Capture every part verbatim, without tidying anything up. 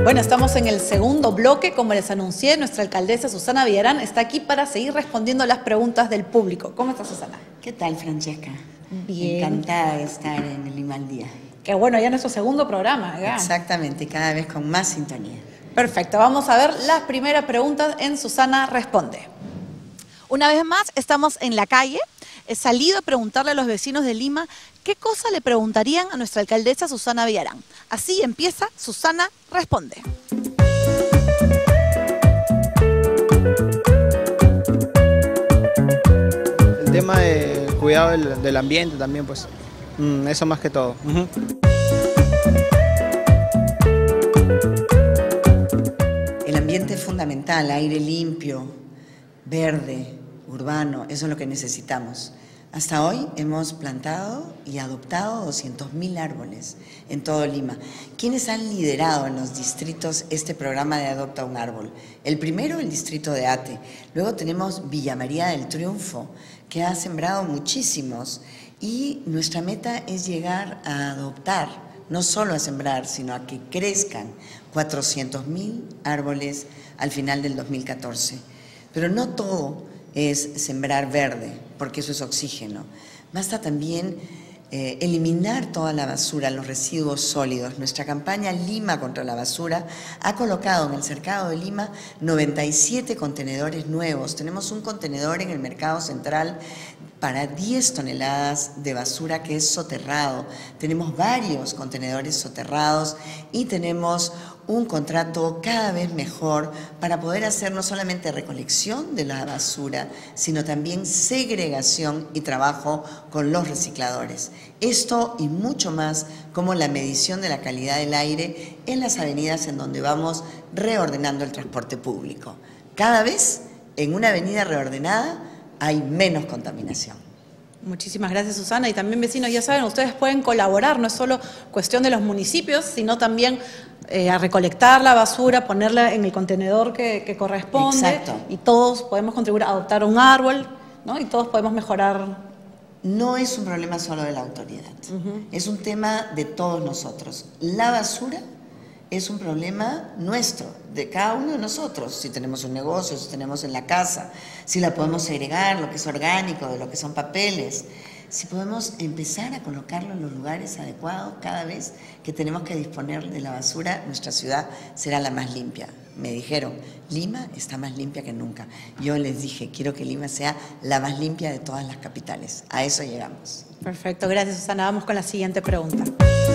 Bueno, estamos en el segundo bloque. Como les anuncié, nuestra alcaldesa Susana Villarán está aquí para seguir respondiendo las preguntas del público. ¿Cómo está, Susana? ¿Qué tal, Francesca? Bien. Encantada de estar en el Lima al Día. Qué bueno, ya nuestro segundo programa. ¿Ya? Exactamente, cada vez con más sintonía. Perfecto, vamos a ver las primeras preguntas en Susana Responde. Una vez más, estamos en la calle. He salido a preguntarle a los vecinos de Lima qué cosa le preguntarían a nuestra alcaldesa Susana Villarán. Así empieza Susana Responde. El tema del cuidado del, del ambiente también, pues, mm, eso más que todo. Uh-huh. El ambiente es fundamental, aire limpio, verde, urbano, eso es lo que necesitamos. Hasta hoy hemos plantado y adoptado doscientos mil árboles en todo Lima. ¿Quiénes han liderado en los distritos este programa de Adopta un Árbol? El primero, el distrito de Ate. Luego tenemos Villa María del Triunfo, que ha sembrado muchísimos. Y nuestra meta es llegar a adoptar, no solo a sembrar, sino a que crezcan cuatrocientos mil árboles al final del dos mil catorce. Pero no todo es sembrar verde, porque eso es oxígeno. Basta también eh, eliminar toda la basura, los residuos sólidos. Nuestra campaña Lima contra la basura ha colocado en el cercado de Lima noventa y siete contenedores nuevos. Tenemos un contenedor en el mercado central para diez toneladas de basura que es soterrado. Tenemos varios contenedores soterrados y tenemos un contrato cada vez mejor para poder hacer no solamente recolección de la basura, sino también segregación y trabajo con los recicladores. Esto y mucho más, como la medición de la calidad del aire en las avenidas en donde vamos reordenando el transporte público. Cada vez en una avenida reordenada hay menos contaminación. Muchísimas gracias, Susana. Y también, vecinos, ya saben, ustedes pueden colaborar, no es solo cuestión de los municipios, sino también eh, a recolectar la basura, ponerla en el contenedor que, que corresponde. Exacto. Y todos podemos contribuir a adoptar un árbol, ¿no? Y todos podemos mejorar. No es un problema solo de la autoridad, uh-huh. Es un tema de todos nosotros. La basura es un problema nuestro, de cada uno de nosotros, si tenemos un negocio, si tenemos en la casa, si la podemos segregar, lo que es orgánico, de lo que son papeles, si podemos empezar a colocarlo en los lugares adecuados cada vez que tenemos que disponer de la basura, nuestra ciudad será la más limpia. Me dijeron, Lima está más limpia que nunca. Yo les dije, quiero que Lima sea la más limpia de todas las capitales. A eso llegamos. Perfecto, gracias, Susana. Vamos con la siguiente pregunta.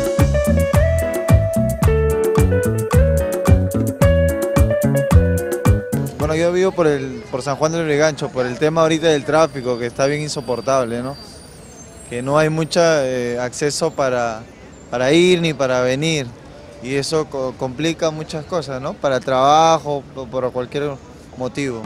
Bueno, yo vivo por, el, por San Juan del Lurigancho, por el tema ahorita del tráfico, que está bien insoportable, ¿no? Que no hay mucho eh, acceso para, para ir ni para venir, y eso co complica muchas cosas, ¿no? Para el trabajo o por cualquier motivo.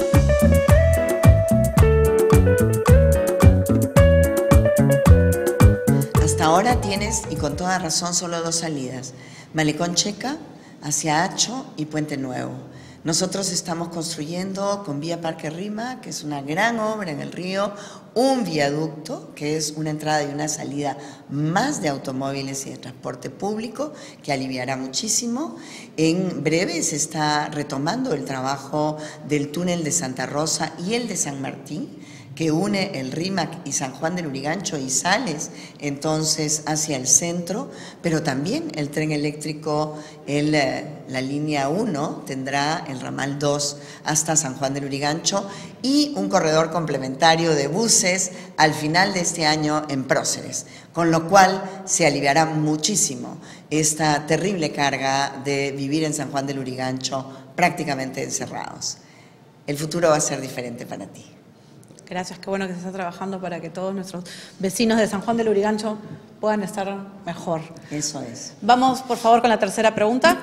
Hasta ahora tienes, y con toda razón, solo dos salidas: Malecón Checa hacia Hacho y Puente Nuevo. Nosotros estamos construyendo con Vía Parque Rima, que es una gran obra en el río, un viaducto, que es una entrada y una salida más de automóviles y de transporte público, que aliviará muchísimo. En breve se está retomando el trabajo del túnel de Santa Rosa y el de San Martín, que une el Rímac y San Juan del Lurigancho y sales entonces hacia el centro, pero también el tren eléctrico, el, la línea uno, tendrá el ramal dos hasta San Juan del Lurigancho y un corredor complementario de buses al final de este año en Próceres, con lo cual se aliviará muchísimo esta terrible carga de vivir en San Juan del Lurigancho prácticamente encerrados. El futuro va a ser diferente para ti. Gracias, qué bueno que se está trabajando para que todos nuestros vecinos de San Juan del Lurigancho puedan estar mejor. Eso es. Vamos, por favor, con la tercera pregunta.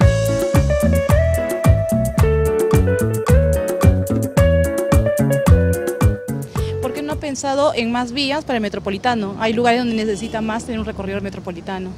¿Por qué no ha pensado en más vías para el metropolitano? Hay lugares donde necesita más tener un recorrido metropolitano.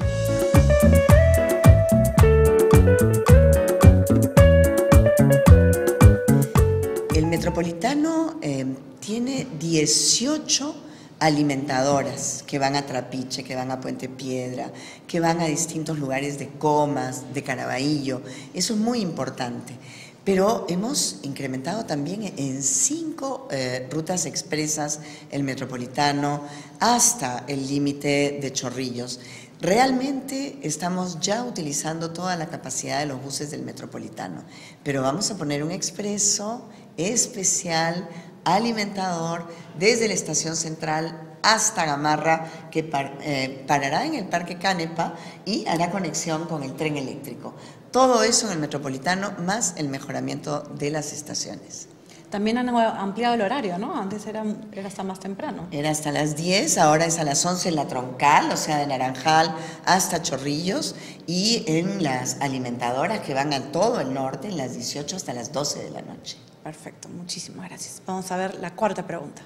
El metropolitano eh, tiene dieciocho alimentadoras que van a Trapiche, que van a Puente Piedra, que van a distintos lugares de Comas, de Caraballo. Eso es muy importante. Pero hemos incrementado también en cinco eh, rutas expresas el metropolitano hasta el límite de Chorrillos. Realmente estamos ya utilizando toda la capacidad de los buses del metropolitano, pero vamos a poner un expreso especial, alimentador, desde la estación central hasta Gamarra, que par, eh, parará en el Parque Canepa y hará conexión con el tren eléctrico. Todo eso en el metropolitano, más el mejoramiento de las estaciones. También han ampliado el horario, ¿no? Antes era, era hasta más temprano. Era hasta las diez, ahora es a las once en la Troncal, o sea, de Naranjal hasta Chorrillos, y en las alimentadoras que van a todo el norte, en las dieciocho hasta las doce de la noche. Perfecto, muchísimas gracias. Vamos a ver la cuarta pregunta.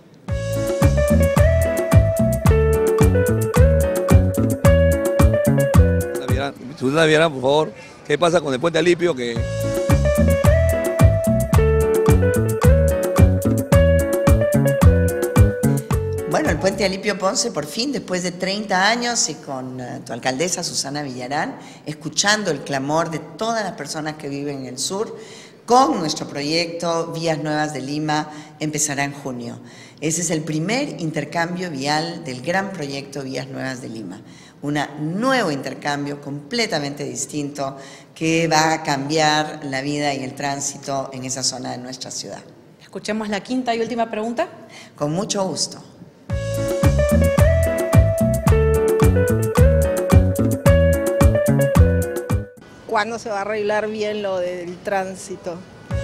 Susana Villarán, por favor, ¿qué pasa con el puente Alipio? Que... Bueno, el puente Alipio Ponce, por fin, después de treinta años y con uh, tu alcaldesa Susana Villarán, escuchando el clamor de todas las personas que viven en el sur, con nuestro proyecto Vías Nuevas de Lima, empezará en junio. Ese es el primer intercambio vial del gran proyecto Vías Nuevas de Lima. Un nuevo intercambio completamente distinto que va a cambiar la vida y el tránsito en esa zona de nuestra ciudad. Escuchemos la quinta y última pregunta. Con mucho gusto. ¿Cuándo se va a arreglar bien lo del tránsito?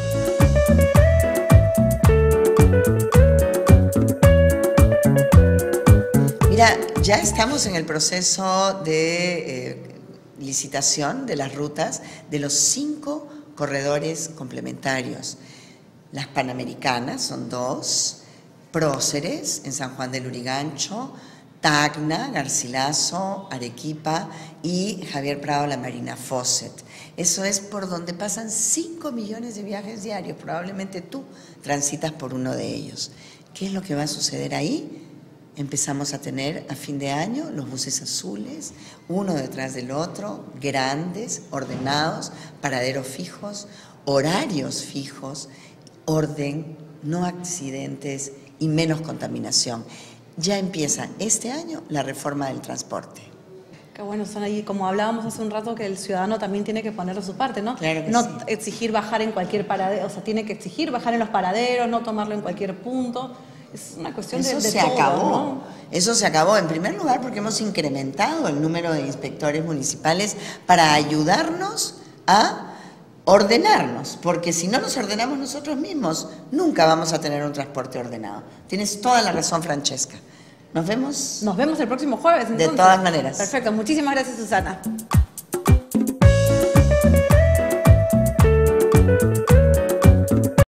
Mira, ya estamos en el proceso de eh, licitación de las rutas de los cinco corredores complementarios. Las Panamericanas son dos, Próceres en San Juan del Lurigancho, Tacna, Garcilaso, Arequipa y Javier Prado, la Marina Fawcett. Eso es por donde pasan cinco millones de viajes diarios. Probablemente tú transitas por uno de ellos. ¿Qué es lo que va a suceder ahí? Empezamos a tener a fin de año los buses azules, uno detrás del otro, grandes, ordenados, paraderos fijos, horarios fijos, orden, no accidentes y menos contaminación. Ya empieza este año la reforma del transporte. Qué bueno, son ahí, como hablábamos hace un rato, que el ciudadano también tiene que poner de su parte, ¿no? Claro que no sí. exigir bajar en cualquier paradero, o sea, tiene que exigir bajar en los paraderos, no tomarlo en cualquier punto. Es una cuestión Eso de, de se todo, acabó. ¿no? Eso se acabó, en primer lugar, porque hemos incrementado el número de inspectores municipales para ayudarnos a ordenarnos, porque si no nos ordenamos nosotros mismos, nunca vamos a tener un transporte ordenado. Tienes toda la razón, Francesca. Nos vemos. Nos vemos el próximo jueves, entonces. De todas maneras. Perfecto, muchísimas gracias, Susana.